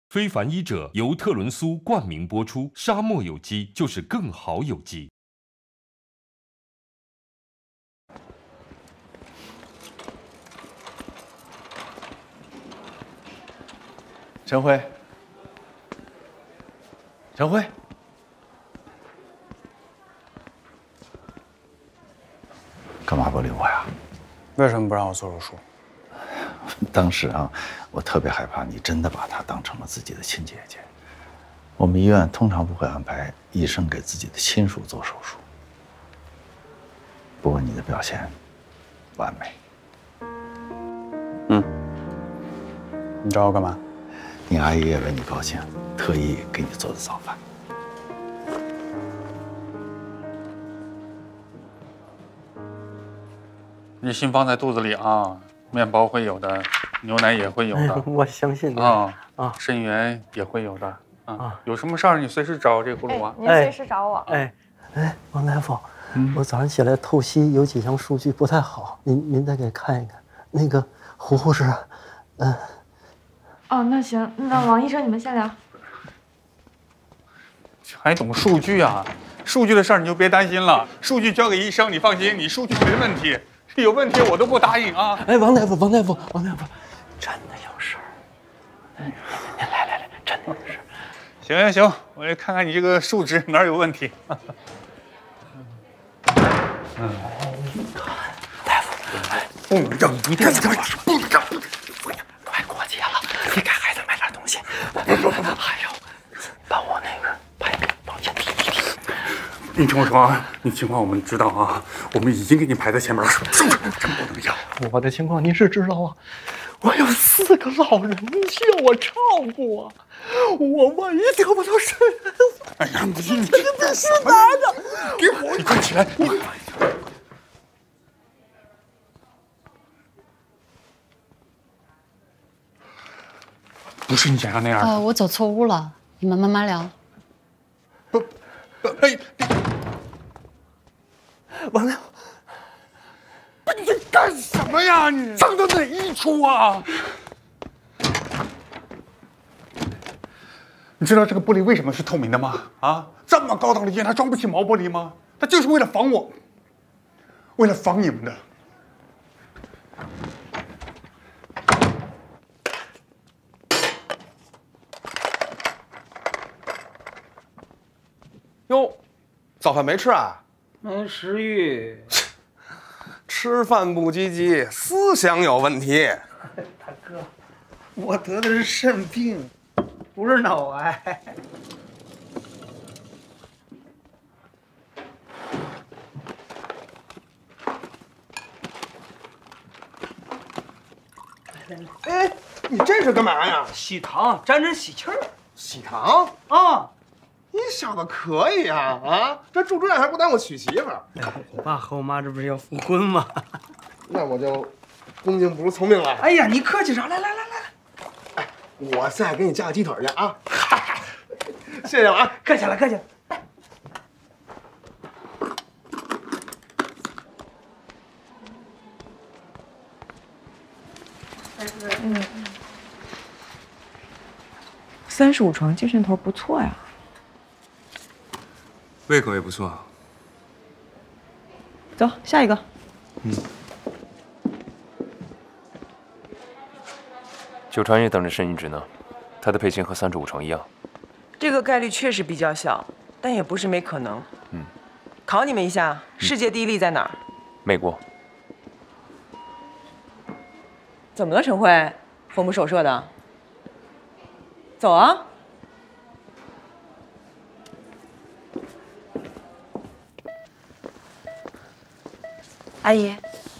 非凡医者由特仑苏冠名播出，沙漠有机就是更好有机。 陈辉，陈辉，干嘛不理我呀？ 为什么不让我做手术？ 当时啊，我特别害怕你真的把她当成了自己的亲姐姐。我们医院通常不会安排医生给自己的亲属做手术。不过你的表现完美。 你找我干嘛？ 你阿姨也为你高兴，特意给你做的早饭。 你心放在肚子里啊，面包会有的，牛奶也会有的。 我相信你啊， 肾源也会有的啊。有什么事儿你随时找这葫芦娃。 您随时找我。 哎，王大夫，我早上起来透析有几项数据不太好，您再给看一看。那个胡护士， 哦，那行，那王医生你们先聊。 还懂数据啊？数据的事儿你就别担心了，数据交给医生，你放心，你数据没问题。有问题我都不答应啊！ 哎，王大夫，真的有事儿。您来，真的有事儿。行，我来看看你这个数值哪儿有问题。 大夫， 不能让你干什么？不能让！ 快过节了，你给孩子买点东西。不，还有，把我那个排名往前提。 你听我说啊，你情况我们知道啊，我们已经给你排在前面了，是不是？真不能要。 我的情况您是知道啊，我有4个老人需要我照顾啊，我万一得不到肾源， 哎呀，你这必须拿着， 给我，你快起来！你不是你想象那样的。 我走错屋了，你们慢慢聊。 王大夫， 你在干什么呀？你上的哪一出啊？你知道这个玻璃为什么是透明的吗？啊，这么高档的医院，它装不起毛玻璃吗？它就是为了防我，为了防你们的。 哟，早饭没吃啊？ 没食欲。 吃饭不积极，思想有问题。 大哥，我得的是肾病，不是脑癌。 哎，你这是干嘛呀？ 洗糖，沾沾喜气儿。 喜糖啊！ 你小子可以啊！啊，这住这样还不耽误娶媳妇儿？ 我爸和我妈这不是要复婚吗？ 那我就恭敬不如从命了。 哎呀，你客气啥？来， 哎，我再给你加个鸡腿去啊！谢谢了啊， 客气了。 35床精神头不错呀。 胃口也不错。 走，下一个。 九川也等着肾移植呢，他的配型和35床一样。 这个概率确实比较小，但也不是没可能。考你们一下，世界第一例在哪儿？ 美国。 怎么了，陈辉？魂不守舍的。走啊！ 阿姨，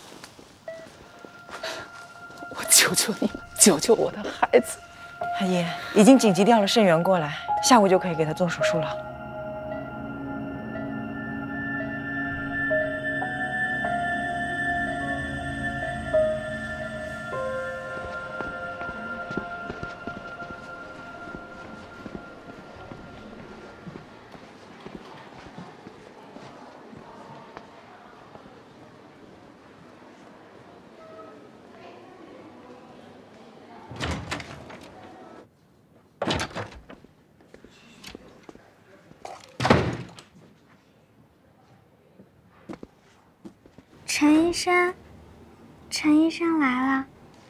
我求求你，救救我的孩子！ 阿姨，已经紧急调了肾源过来，下午就可以给他做手术了。 陈医生，陈医生来了。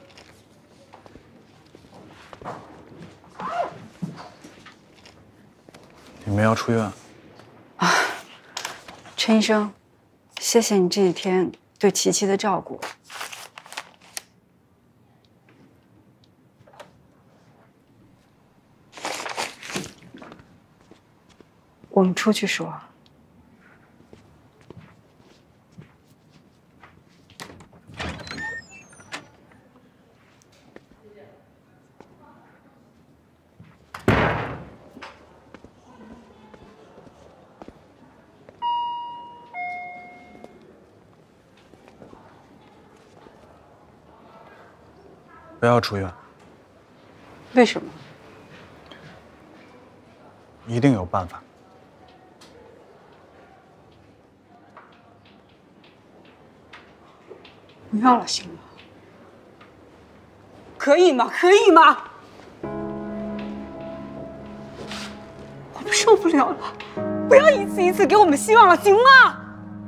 你们要出院啊？陈医生，谢谢你这几天对琪琪的照顾。我们出去说。 不要出院。 为什么？ 一定有办法。 不要了，行吗？可以吗？可以吗？我们受不了了，不要一次一次给我们希望了，行吗？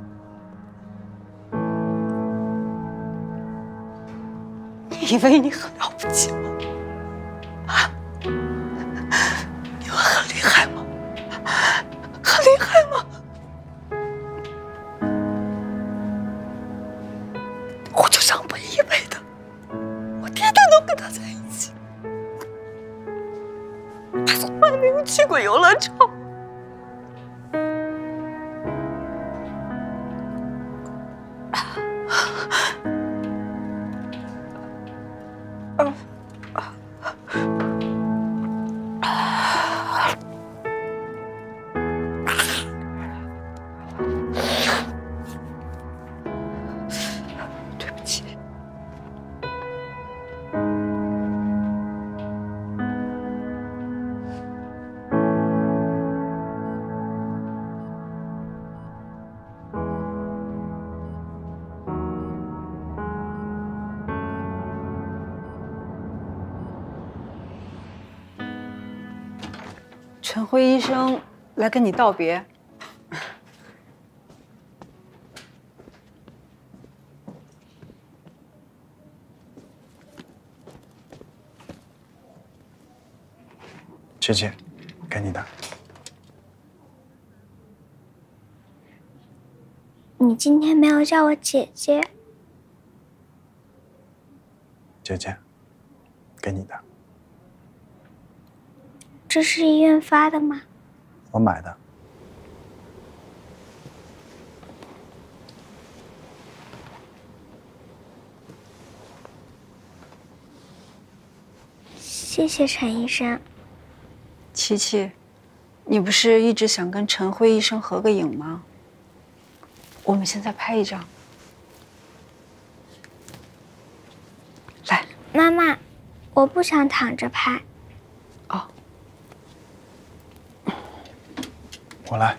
你以为你很了不起吗？啊？你们很厉害吗？很厉害吗？我就像本以为的，我天天都跟他在一起，他从来没有去过游乐场。陈辉医生来跟你道别。 琪琪，给你的。 你今天没有叫我姐姐。 姐姐，给你的。 这是医院发的吗？ 我买的。 谢谢陈医生。 琪琪，你不是一直想跟陈辉医生合个影吗？我们现在拍一张。来， 妈妈，我不想躺着拍。 哦。 我来。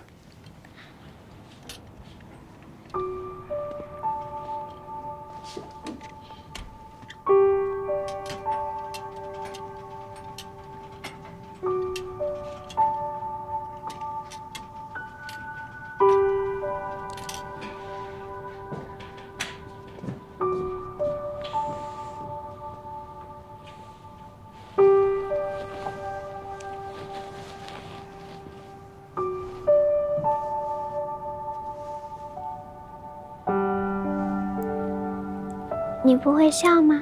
你不会笑吗？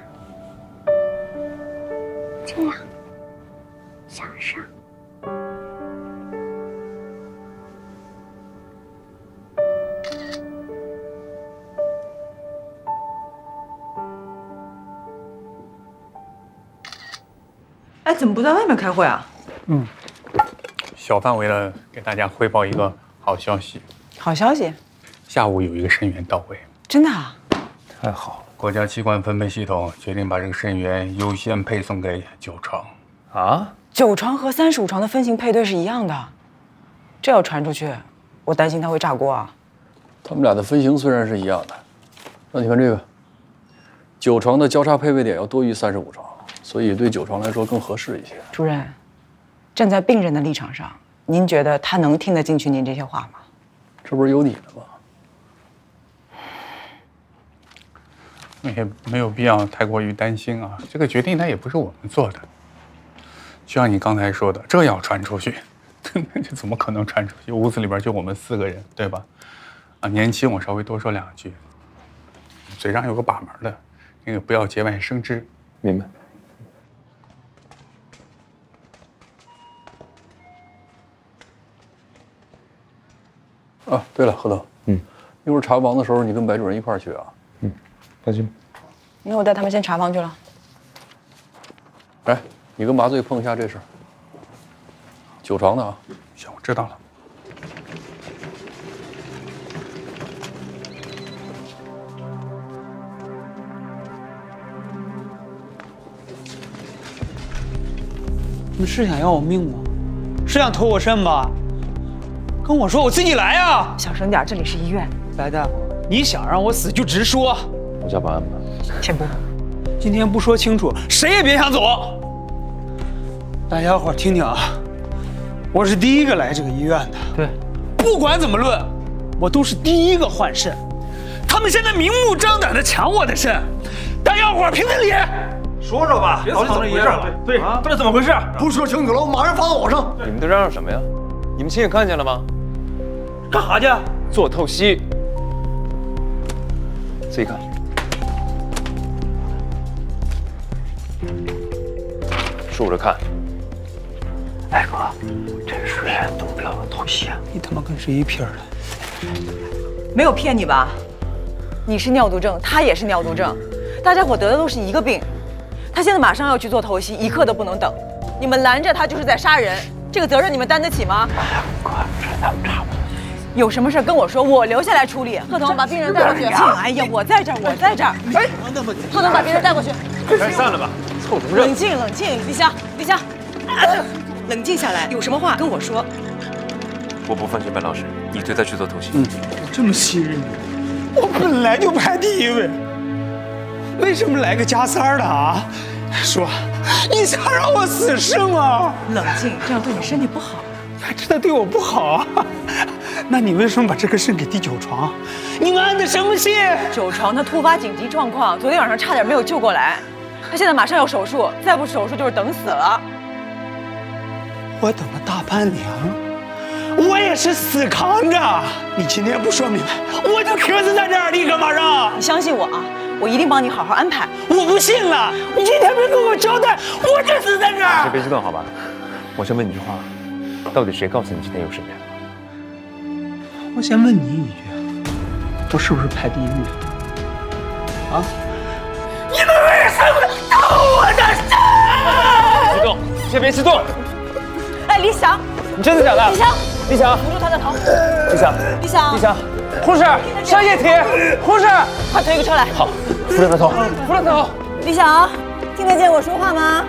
这样，向上。 哎，怎么不在外面开会啊？ 小范围的给大家汇报一个好消息。 好消息， 下午有一个肾源到位。 真的啊？ 太好了！国家器官分配系统决定把这个肾源优先配送给9床。 啊？9床和35床的分型配对是一样的，这要传出去，我担心他会炸锅啊。 他们俩的分型虽然是一样的，那你看这个，9床的交叉配位点要多于35床，所以对9床来说更合适一些。 主任，站在病人的立场上，您觉得他能听得进去您这些话吗？ 这不是有你的吗？ 也没有必要太过于担心啊。这个决定它也不是我们做的，就像你刚才说的，这要传出去，这怎么可能传出去？屋子里边就我们4个人，对吧？啊，年轻我稍微多说2句，嘴上有个把门的，那个不要节外生枝。 明白。 啊，对了，何总，一会儿查房的时候你跟白主任一块儿去啊。 放心。 那我带他们先查房去了。 哎，你跟麻醉碰一下这事儿。9床的啊。 行，我知道了。 你们是想要我命吗？是想偷我肾吧？跟我说，我自己来啊！ 小声点，这里是医院。 白大夫，你想让我死就直说。 我叫保安吧。 先不。 今天不说清楚，谁也别想走。大家伙听听啊，我是第一个来这个医院的。对，不管怎么论，我都是第一个换肾。他们现在明目张胆的抢我的肾，大家伙评评理。 说说吧，到底怎么回事？对，到底怎么回事？ 不说清楚了，我马上发到网上。 你们都嚷嚷什么呀？你们亲眼看见了吗？ 干啥去？ 做透析。自己看。竖着看。 大哥，这实在动不了透析啊！ 你他妈跟谁一片的？ 没有骗你吧？你是尿毒症，他也是尿毒症，大家伙得的都是一个病。他现在马上要去做透析，一刻都不能等。你们拦着他就是在杀人，这个责任你们担得起吗？ 哥，这他们差不多。 有什么事跟我说，我留下来处理。贺彤，把病人带过去。哎呀，我在这儿，我在这儿。哎，贺彤，把病人带过去。 该散了吧，凑什么热？ 冷静，冷静，李湘，李湘，冷静下来，有什么话跟我说。 我不放心白老师，你推他去做透析。 我这么信任你，我本来就排第1位，为什么来个加3的啊？说，你想让我死是吗？ 冷静，这样对你身体不好。 你还知道对我不好啊？那你为什么把这个肾给第9床？你们安的什么心 ？9床他突发紧急状况，昨天晚上差点没有救过来，他现在马上要手术，再不手术就是等死了。 我等了大半年了，我也是死扛着。你今天不说明白，我就磕死在这儿，你干嘛让？ 你相信我啊，我一定帮你好好安排。 我不信了，你今天没跟我交代，我就死在这儿。 别激动，好吧？我先问你句话，到底谁告诉你今天有肾病？ 我先问你一句，我是不是排第1位？啊？你们为什么偷我的肾？ 激动，先别激动。 哎，李想， 你真的假的？ 李想， 李想， 扶住他的头。 李想， 李想， 李想，护士上液体，护士， 快推个车来。 好，扶着他头，扶着他头。 李想，听得见我说话吗？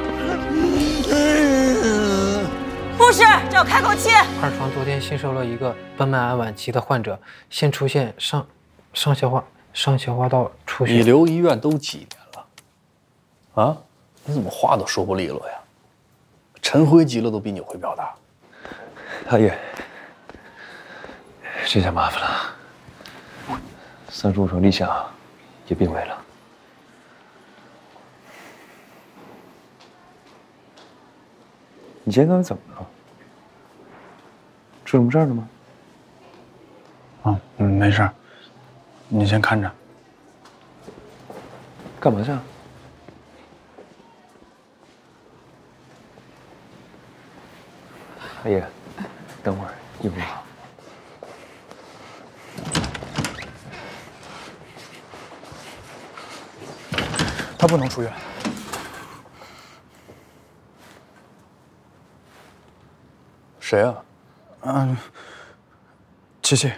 护士，这要开口气。 2床昨天新收了一个苯麦胺晚期的患者，现出现上消化道出血。 你留医院都几年了？啊？你怎么话都说不利落呀？陈辉急了都比你会表达。 大爷，这下麻烦了，35床理想也病危了。你今天刚才怎么了？出什么事儿了吗？ 啊，没事，你先看着。 干嘛去啊？大爷，等会儿一会儿好。 他不能出院。 谁啊？ 琪琪。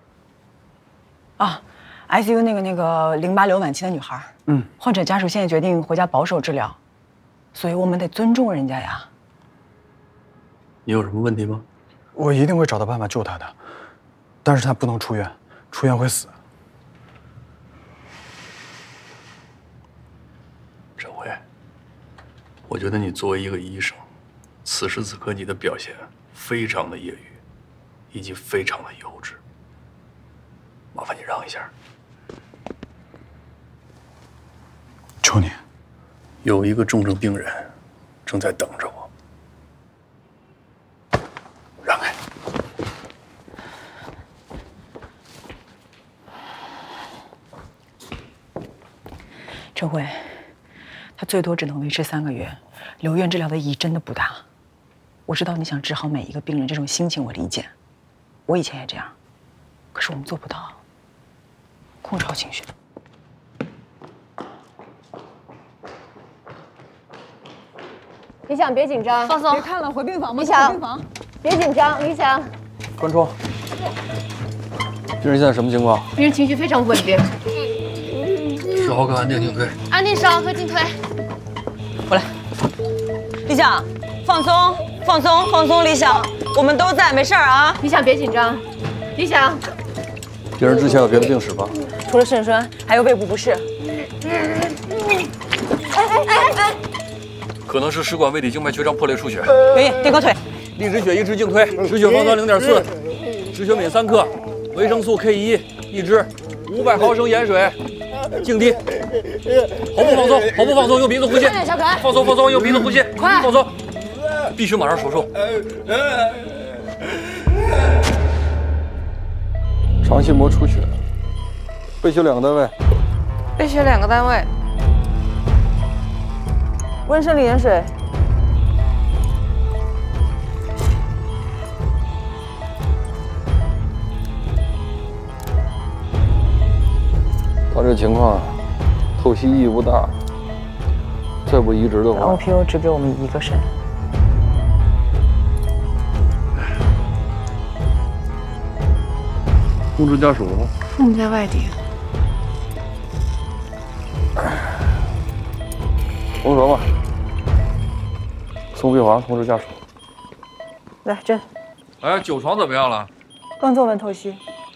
啊 ，ICU 那个淋巴瘤晚期的女孩。患者家属现在决定回家保守治疗，所以我们得尊重人家呀。 你有什么问题吗？ 我一定会找到办法救他的，但是他不能出院，出院会死。 陈辉，我觉得你作为一个医生，此时此刻你的表现非常的业余，以及非常的幼稚。麻烦你让一下。 求你，有一个重症病人正在等着我。让开。 陈辉，他最多只能维持3个月，留院治疗的意义真的不大。我知道你想治好每一个病人，这种心情我理解，我以前也这样，可是我们做不到，控制好情绪。 李想，别紧张， 放松， 别看了，回病房吧。 李想， 回病房，别紧张，李想。 关注。病人现在什么情况？ 病人情绪非常不稳定。 10毫克安定静推。 安定10毫克静推。 过来，李想，放松，放松，放松，李想，我们都在，没事啊。 李想，别紧张。李想。 病人之前有别的病史吧？ 除了肾栓，还有胃部不适。 可能是食管胃底静脉曲张破裂出血。 可以，垫高腿。 立直血1支静推，止血方酸0.4，止血镁3克，维生素 K1 1支，500毫升盐水，静滴。喉部放松，喉部放松，用鼻子呼吸。 小可爱， 放松放松，用鼻子呼吸。 快， 放松。 必须马上手术。 肠系膜出血，备血2个单位。 备血2个单位。 温生理盐水。 他这情况，透析意义不大。再不移植的话 ，OPO 只给我们1个肾。 通知家属。 父母在外地。 红舌吧。送病房通知家属。 来针。 哎，9床怎么样了？ 刚做完透析。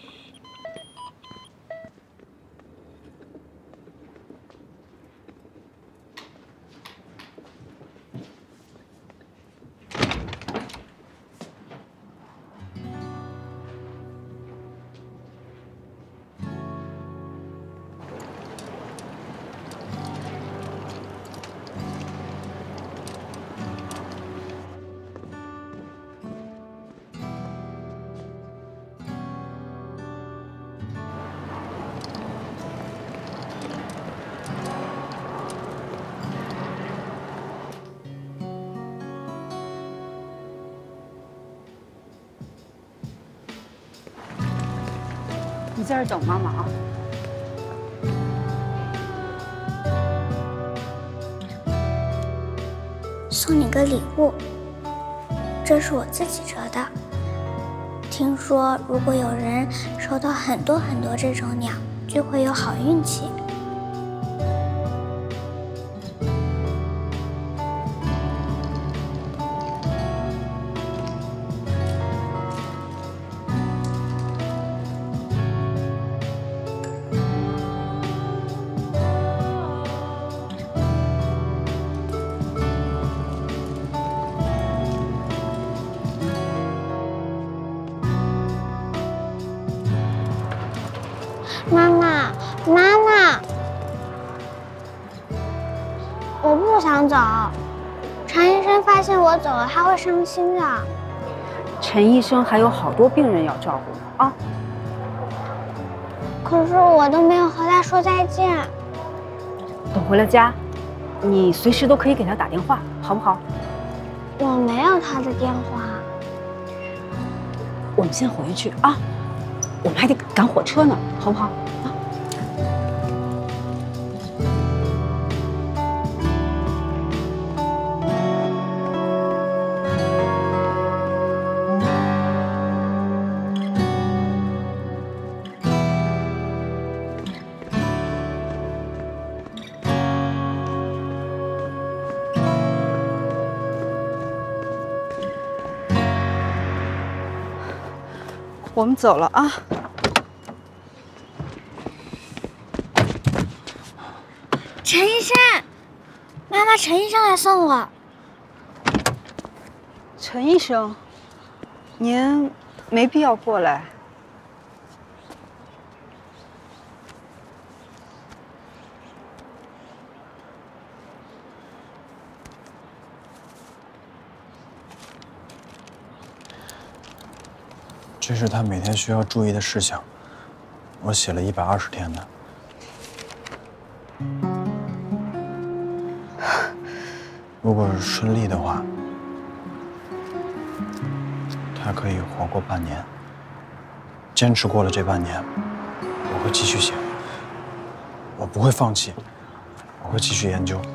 你在这等妈妈啊。 送你个礼物，这是我自己折的。听说如果有人收到很多这种鸟，就会有好运气。妈妈，妈妈，我不想走。陈医生发现我走了，他会伤心的。 陈医生还有好多病人要照顾呢啊！ 可是我都没有和他说再见。 等回了家，你随时都可以给他打电话，好不好？ 我没有他的电话。 我们先回去啊，我们还得赶火车呢，好不好？啊。我们走了啊！ 陈医生，妈妈，陈医生来送我。 陈医生，您没必要过来。 这是他每天需要注意的事项，我写了120天的。如果是顺利的话，他可以活过半年。坚持过了这半年，我会继续写，我不会放弃，我会继续研究。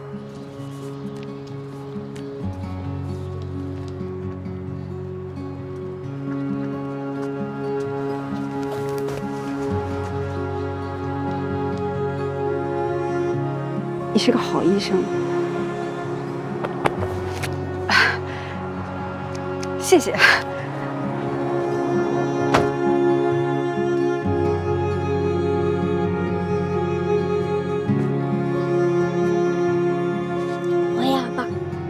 你是个好医生，谢谢。 我也吧。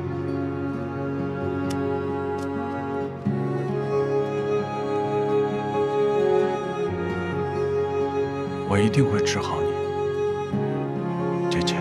我一定会治好你，姐姐。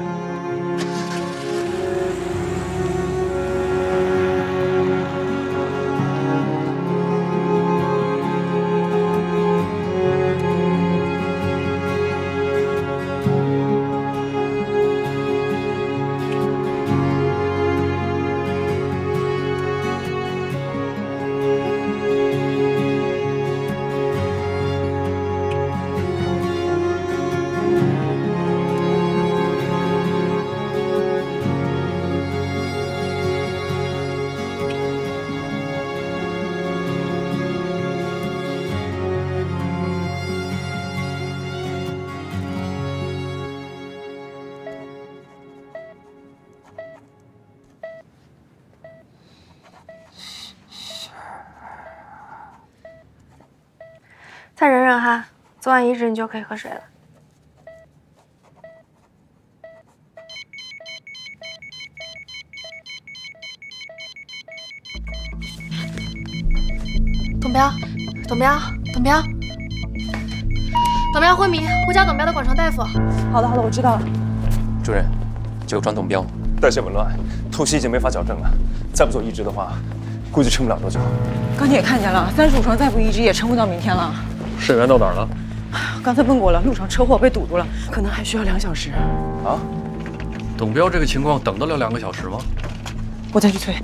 再忍忍哈，做完移植你就可以喝水了。 董彪，董彪，董彪，董彪昏迷，呼叫董彪的广床大夫。 好的，好的，我知道了。 主任，9转董彪，代谢紊乱，透析已经没法矫正了，再不做移植的话，估计撑不了多久。 刚才也看见了，35床再不移植也撑不到明天了。 肾源到哪儿了？ 刚才问过了，路上车祸被堵住了，可能还需要2小时。 啊？董彪这个情况等得了2个小时吗？ 我再去催。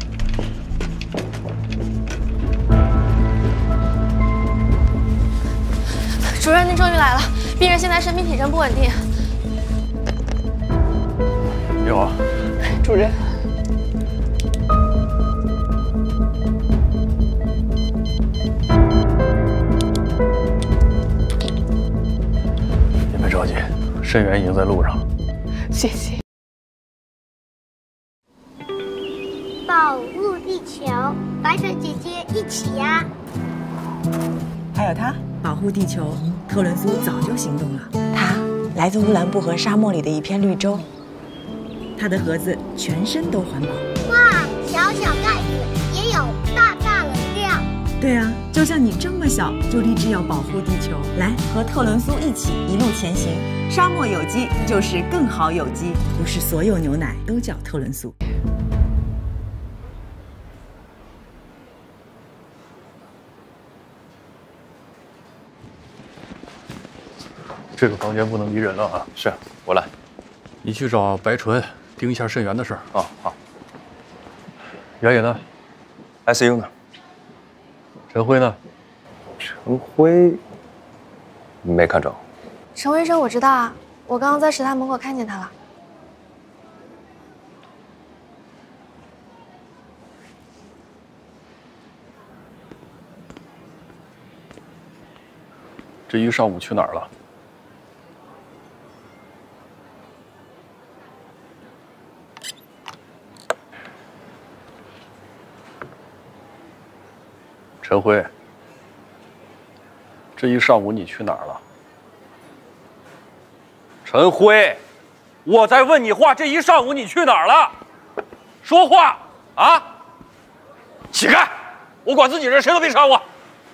主任，您终于来了。病人现在生命体征不稳定。 你好， 主任。 你别着急，肾源已经在路上了。 谢谢。 保护地球，白雪姐姐一起呀！ 还有他，保护地球，特仑苏早就行动了。他来自乌兰布和沙漠里的一片绿洲，他的盒子全身都环保。 哇，小小盖子也有大大能量。 对啊，就像你这么小，就立志要保护地球，来和特仑苏一起一路前行。沙漠有机就是更好有机，不是所有牛奶都叫特仑苏。 这个房间不能离人了啊！ 是我来。 你去找白纯盯一下肾源的事儿啊。好。 袁野呢 ？ICU 呢？ 陈辉呢？ 陈辉没看着。 陈辉医生，我知道啊，我刚刚在食堂门口看见他了。 这一上午去哪儿了？陈辉，这一上午你去哪儿了？ 陈辉，我在问你话，这一上午你去哪儿了？说话啊！起开！我管自己人，谁都别吵我。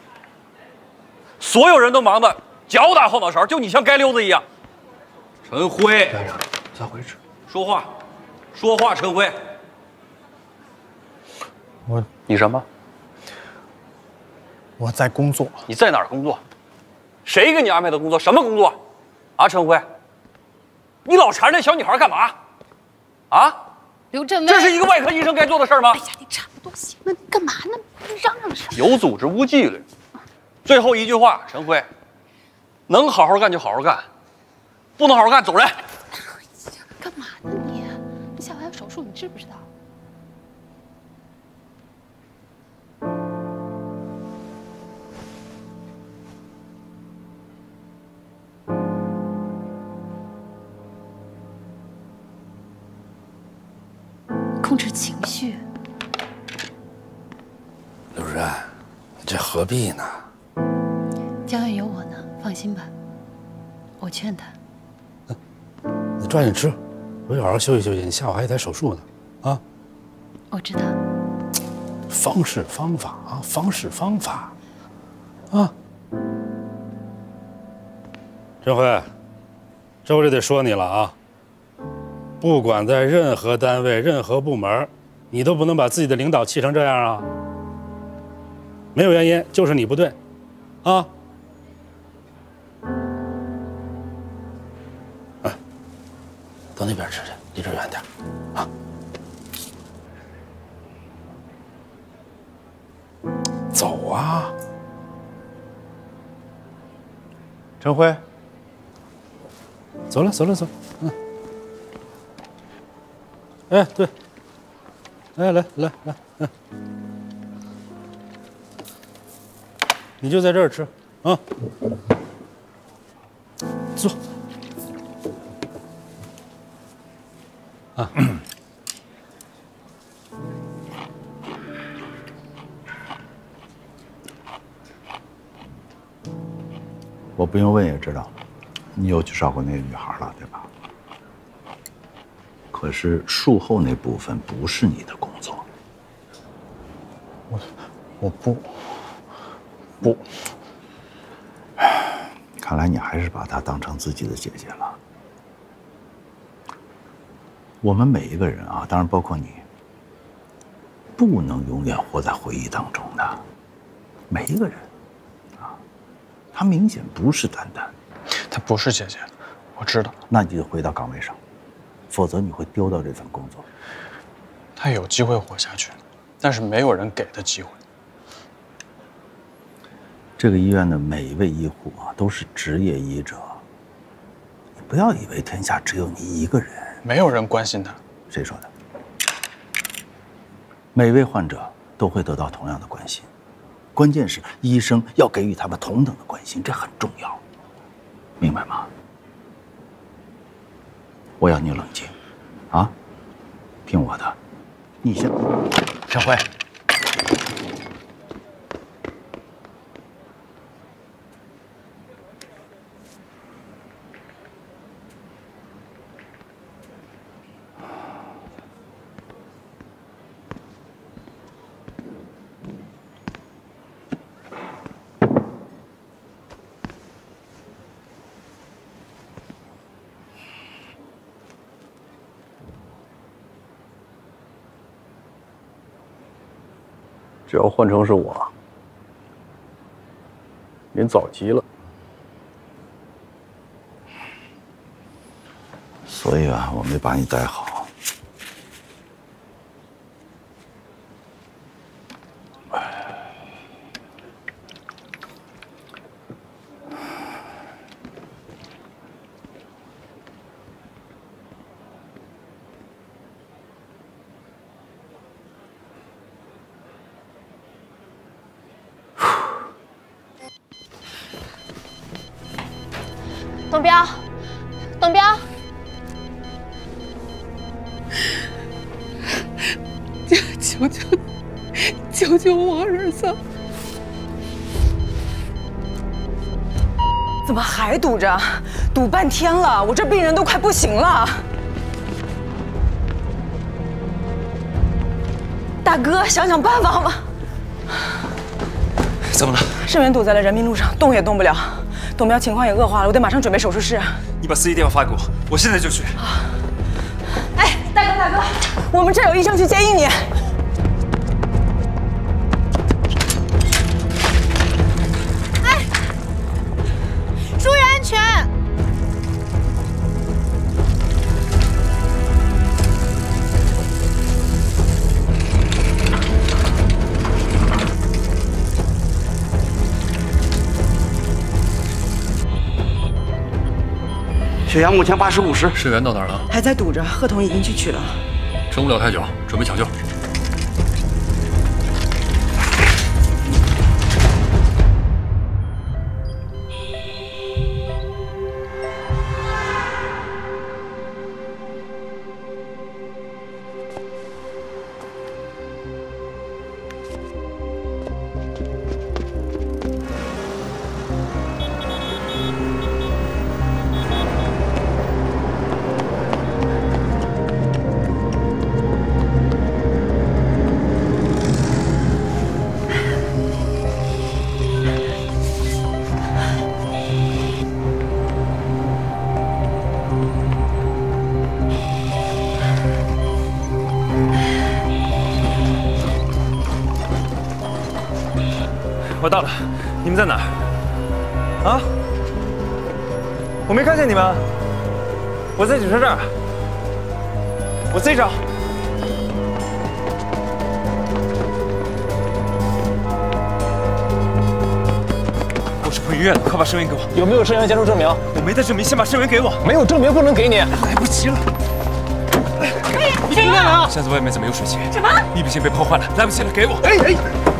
所有人都忙得脚打后脑勺，就你像街溜子一样。陈辉， 咋回事？ 说话，说话，陈辉。 你什么？ 我在工作。 你在哪儿工作？谁给你安排的工作？什么工作？啊，陈辉，你老缠着那小女孩干嘛？啊？ 刘振威， 这是一个外科医生该做的事儿吗？ 哎呀，你差不多行了，你干嘛呢？嚷嚷什么？ 有组织无纪律。最后一句话，陈辉，能好好干就好好干，不能好好干走人。 干嘛呢你？你下午还有手术，你知不知道？控制情绪。 刘主任，你这何必呢？ 江远有我呢，放心吧。我劝他。 你抓紧吃，回去好好休息休息。你下午还有台手术呢，啊？ 我知道。 方式方法啊，方式方法，啊。陈辉，这回就得说你了啊！不管在任何单位、任何部门，你都不能把自己的领导气成这样啊！没有原因，就是你不对，啊！到那边吃去，离这远点，啊！走啊！ 陈辉， 走了，走了，走，嗯。哎，对，哎，来，嗯，你就在这儿吃啊，坐，啊， 我不用问也知道，你又去照顾那个女孩了，对吧？可是术后那部分不是你的工作。 我不。 看来你还是把她当成自己的姐姐了。我们每一个人啊，当然包括你，不能永远活在回忆当中的。每一个人，啊，她明显不是丹丹， 她不是姐姐，我知道。 那你就回到岗位上。否则你会丢掉这份工作。 他有机会活下去，但是没有人给他机会。 这个医院的每一位医护啊，都是职业医者。你不要以为天下只有你一个人。 没有人关心他。 谁说的？每位患者都会得到同样的关心，关键是医生要给予他们同等的关心，这很重要，明白吗？我要你冷静，啊，听我的。你先， 陈辉， 只要换成是我，您早急了。 所以啊，我没把你带好。 董彪，董彪， 求求你，救救我儿子！ 怎么还堵着？堵半天了，我这病人都快不行了。大哥，想想办法好吗？ 怎么了？ 肾源堵在了人民路上，动也动不了。董彪情况也恶化了，我得马上准备手术室。 你把司机电话发给我，我现在就去。 哎，大哥，我们这儿有医生去接应你。 血压目前80/50。 市员到哪儿了？ 还在堵着，贺彤已经去取了。 撑不了太久，准备抢救。 我到了，你们在哪儿？啊？我没看见你们，我在警车这儿，我自己找。我是回医院的，快把声源给我。有没有声源家属证明？我没带证明，先把声源给我。没有证明不能给你，来不及了。你听见了啊？箱子外面怎么有水汽？什么？密闭性被破坏了，来不及了，给我。哎。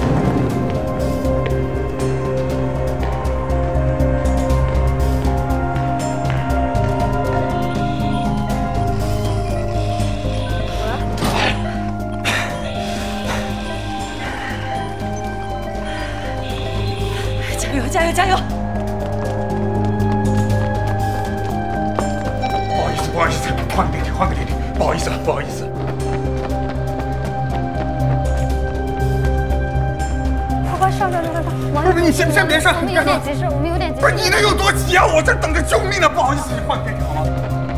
加油加油！ 不好意思不好意思，换个电梯换个电梯，不好意思不好意思。 快上！ 不是你先别上， 我们有点急事， 不是你能有多急啊？我这等着救命呢！不好意思，你换个电梯好吗？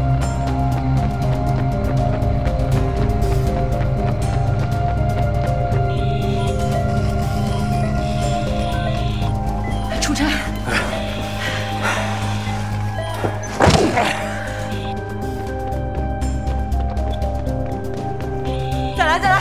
出差，再来！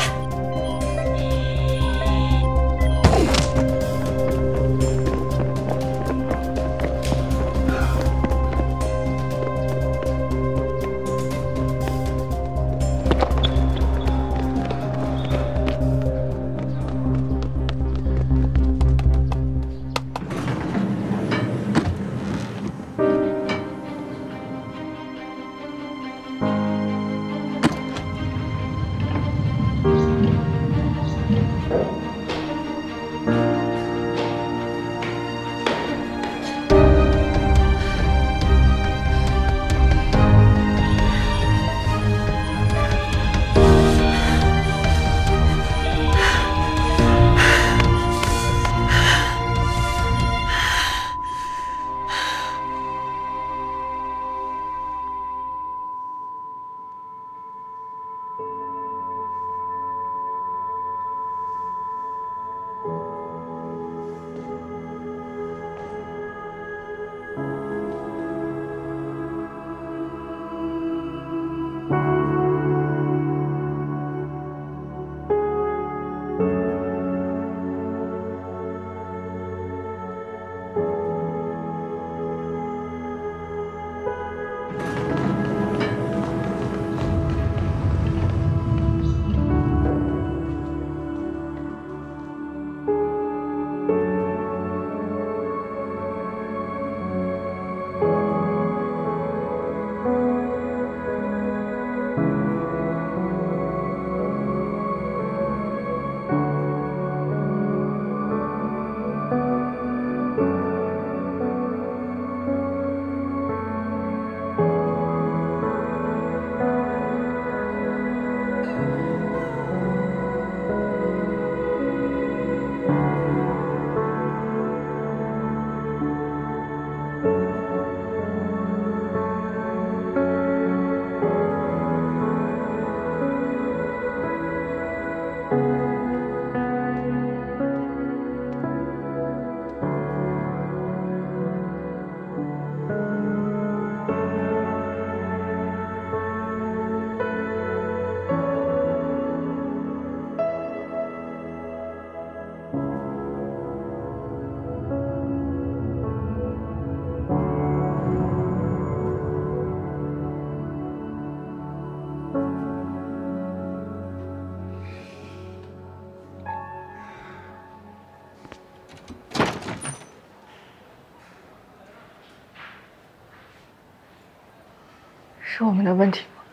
是我们的问题吗？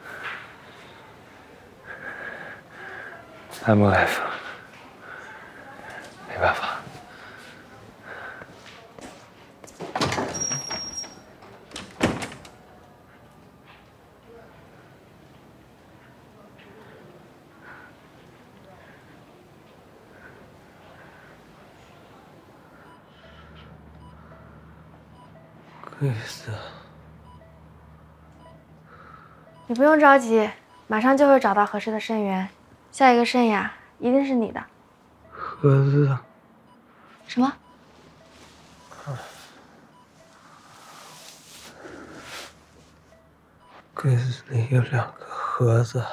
咱们来说，没办法。 贵司， 你不用着急，马上就会找到合适的肾源，下一个肾呀，一定是你的。 盒子。 什么？ 柜子里有2个盒子。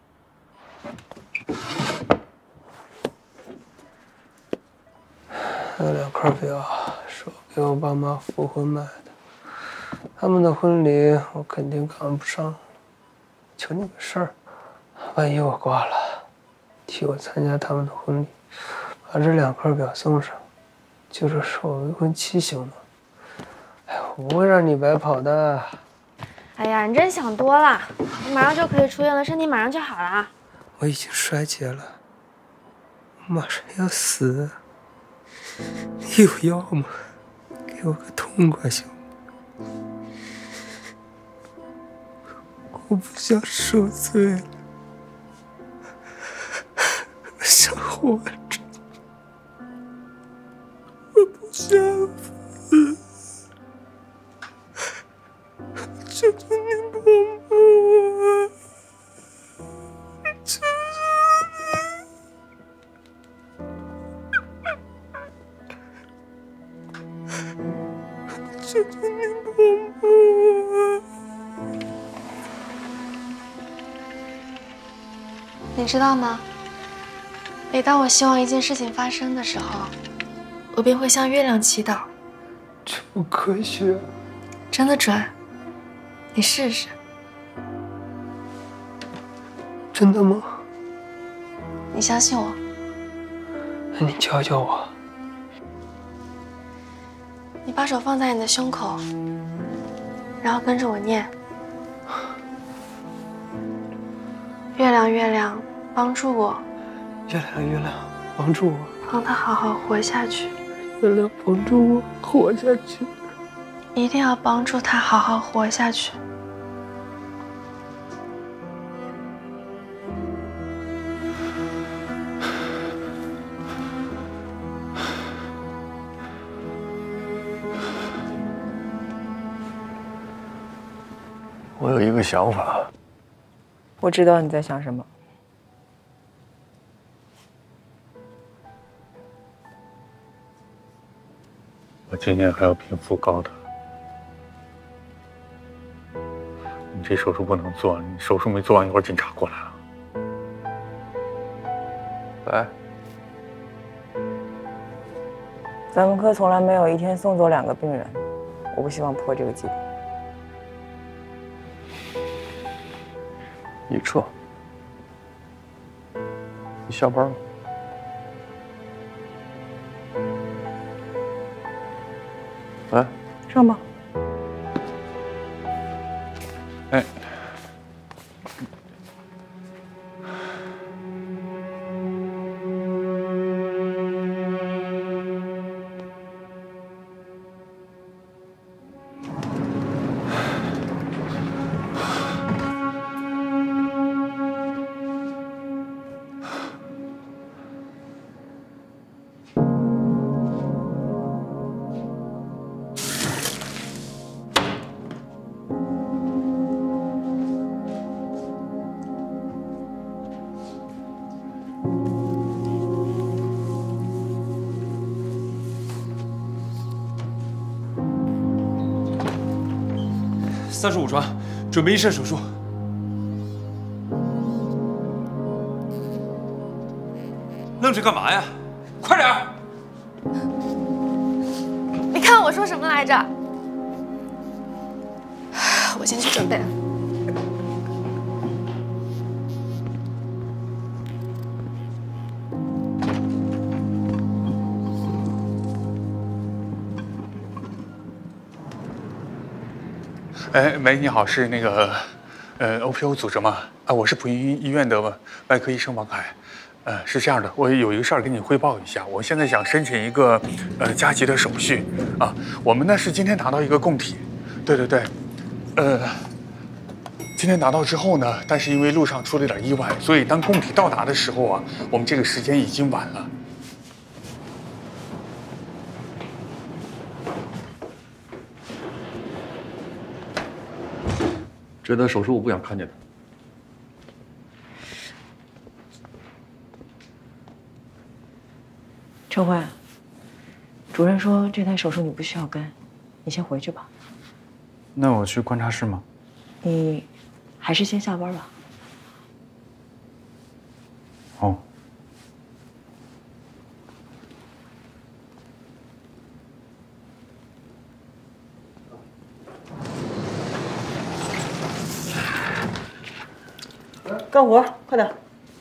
还有2块表，是我给我爸妈复婚买的。他们的婚礼我肯定赶不上，求你个事儿，万一我挂了，替我参加他们的婚礼，把这2块表送上，就是我未婚妻行吗？哎，我不会让你白跑的。 哎呀，你真想多了，你马上就可以出院了，身体马上就好了。 我已经衰竭了，我马上要死。你有药吗？给我个痛快行吗？我不想受罪了，我想活着，我不想死，求求你帮帮我，求求你，求求你帮帮我。 你知道吗？每当我希望一件事情发生的时候，我便会向月亮祈祷。 这不科学。 真的准，你试试。 真的吗？ 你相信我。 那你教教我。 你把手放在你的胸口，然后跟着我念：月亮，月亮，帮助我。 月亮，月亮，帮助我。 让他好好活下去。 月亮，帮助我活下去。 一定要帮助他好好活下去。 我有一个想法。 我知道你在想什么。 我今年还要拼副高的。你这手术不能做，你手术没做完，一会儿警察过来了。 来， 咱们科从来没有一天送走2个病人，我不希望破这个记录。 一撤，你下班了。来， 上吧。 哎， 35床，准备1肾手术。愣着干嘛呀？快点儿！ 你看我说什么来着？我先去准备。 哎，喂，你好，是那个 ，OPO 组织嘛，我是普医医院的外科医生王凯。是这样的，我有一个事儿跟你汇报一下。我现在想申请一个加急的手续啊。我们呢是今天拿到一个供体，对，今天拿到之后呢，但是因为路上出了点意外，所以当供体到达的时候啊，我们这个时间已经晚了。 这台手术我不想看见他。 陈辉，主任说这台手术你不需要跟，你先回去吧。 那我去观察室吗？ 你还是先下班吧。 哦。 干活，快点。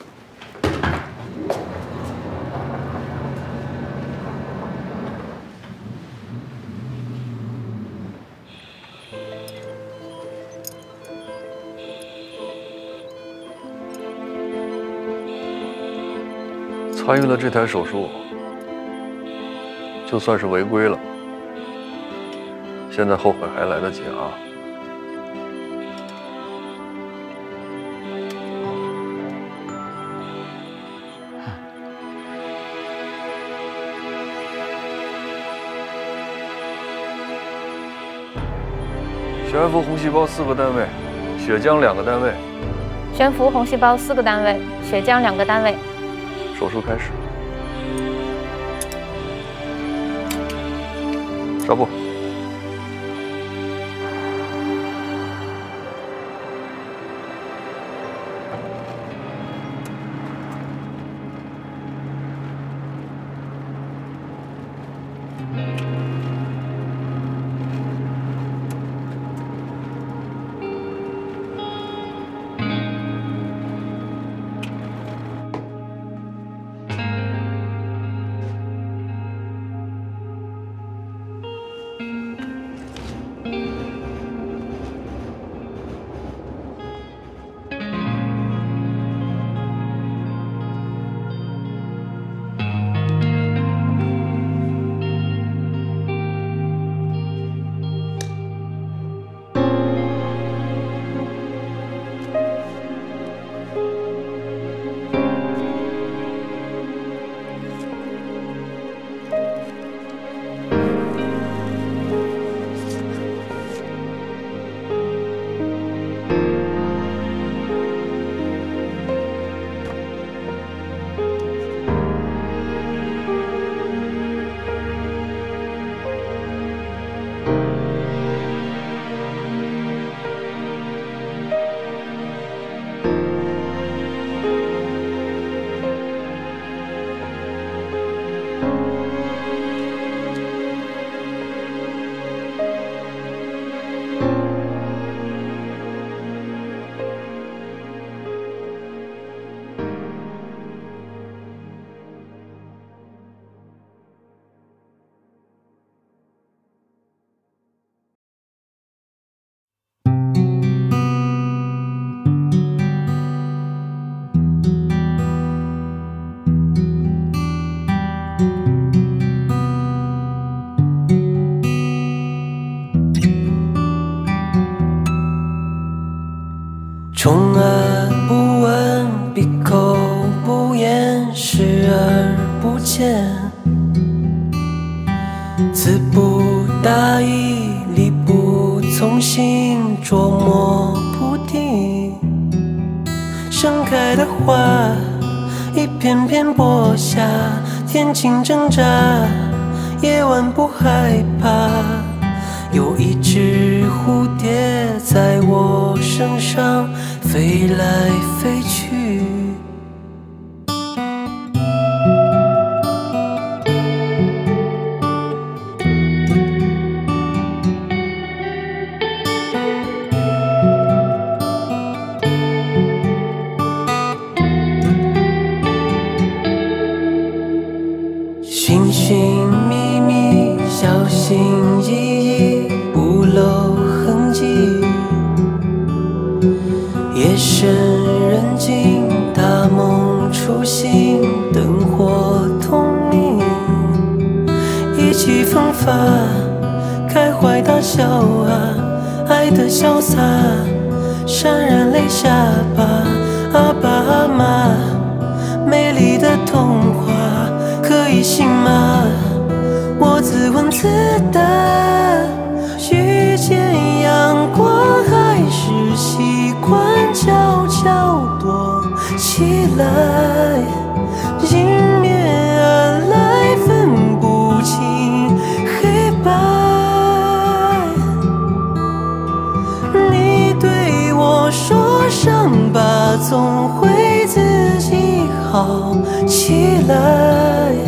参与了这台手术，就算是违规了，现在后悔还来得及啊！悬浮红细胞4个单位，血浆2个单位。 悬浮红细胞4个单位，血浆2个单位。 手术开始。纱布。 充耳不闻，闭口不言，视而不见，词不达意，理不从心，琢磨不定。盛开的花，一片片播下，天晴挣扎，夜晚不害怕。有一只蝴蝶在我身上飞来飞去，寻寻觅觅，小心翼翼，不露痕迹。 夜深人静，大梦初醒，灯火通明，意气风发，开怀大笑啊，爱的潇洒，潸然泪下吧，阿爸阿妈，美丽的童话可以信吗？我自问自答，遇见阳光还是习惯悄悄躲起来，迎面而来分不清黑白。你对我说伤疤总会自己好起来。